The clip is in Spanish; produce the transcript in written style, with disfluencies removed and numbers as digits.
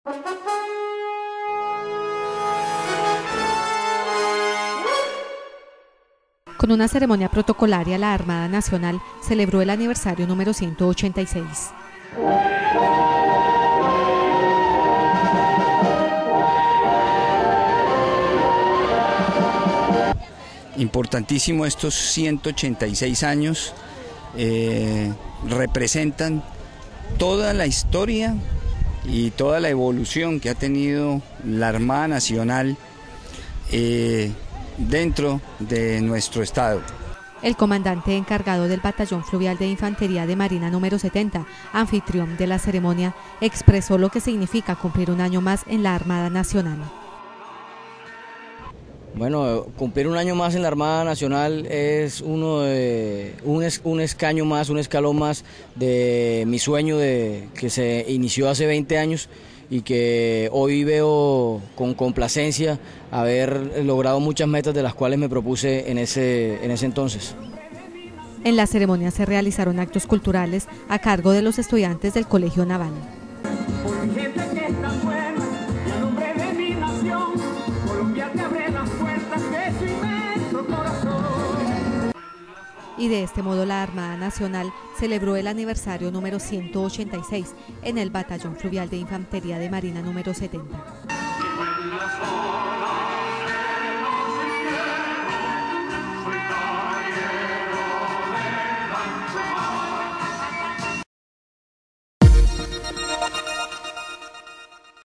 Con una ceremonia protocolaria, la Armada Nacional celebró el aniversario número 186. Importantísimo, estos 186 años representan toda la historia y toda la evolución que ha tenido la Armada Nacional dentro de nuestro estado. El comandante encargado del Batallón Fluvial de Infantería de Marina número 70, anfitrión de la ceremonia, expresó lo que significa cumplir un año más en la Armada Nacional. Bueno, cumplir un año más en la Armada Nacional es un escaño más, un escalón más de mi sueño que se inició hace 20 años y que hoy veo con complacencia haber logrado muchas metas de las cuales me propuse en ese entonces. En la ceremonia se realizaron actos culturales a cargo de los estudiantes del Colegio Naval. Y de este modo la Armada Nacional celebró el aniversario número 186 en el Batallón Fluvial de Infantería de Marina número 70.